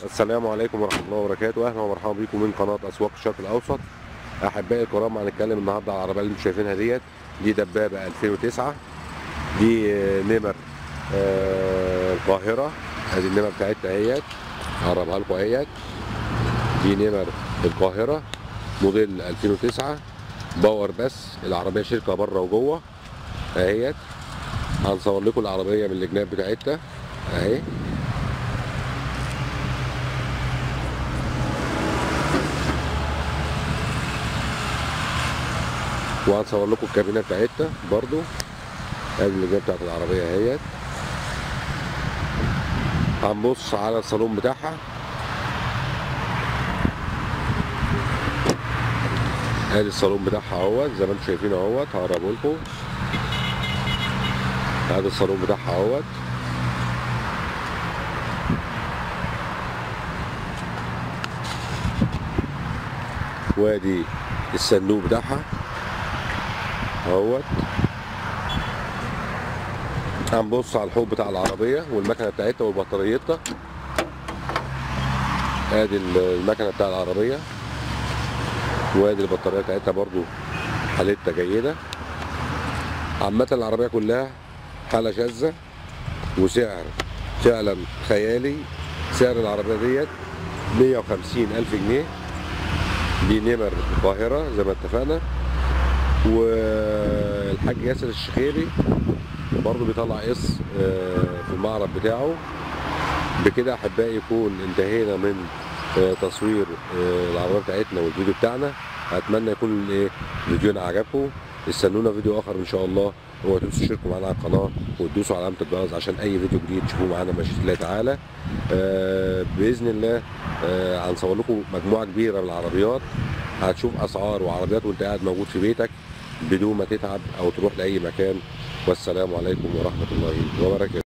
السلام عليكم ورحمة الله وبركاته. أهلا ومرحبا بكم من قناة أسواق الشرق الأوسط. أحبائي الكرام، هنتكلم النهاردة على العربية اللي انتم شايفينها ديت. دي دبابة 2009. دي نمر القاهرة. ادي النمر بتاعتها اهيت، هقربها لكم اهيت. دي نمر القاهرة موديل 2009 باور، بس العربية شركة بره وجوه اهيت. هنصور لكم العربية من الجناب بتاعتها اهي. وهنصور لكم الكابينه بتاعتها برضو. ادي اللجان بتاعت العربيه اهيت. هنبص على الصالون بتاعها. ادي الصالون بتاعها اهوت زي ما انتم شايفين اهوت، هقربه لكم. ادي الصالون بتاعها اهوت. وادي الصندوق بتاعها اهوت. هنبص على الحوض بتاع العربيه والمكنه بتاعتها وبطاريتها. ادي المكنه بتاع العربيه، وادي البطاريه بتاعتها برضو حالتها جيده. عامه العربيه كلها حاله شاذه وسعر فعلا خيالي. سعر العربيه ديت 150,000 جنيه. دي نمر القاهره زي ما اتفقنا. والحاج ياسر الشخيري برضو بيطلع قص في المعرض بتاعه. بكده احبائي يكون انتهينا من تصوير العربيه بتاعتنا والفيديو بتاعنا. اتمنى يكون فيديونا عجبكم. استنونا فيديو اخر ان شاء الله. اوعوا تنسوا تشتركوا معانا على القناه وتدوسوا على علامه الجرس عشان اي فيديو جديد تشوفوه معانا بمشيئه الله تعالى. باذن الله هنصور لكم مجموعه كبيره من العربيات. هتشوف اسعار وعربيات وانت قاعد موجود في بيتك بدون ما تتعب او تروح لاي مكان. والسلام عليكم ورحمه الله وبركاته.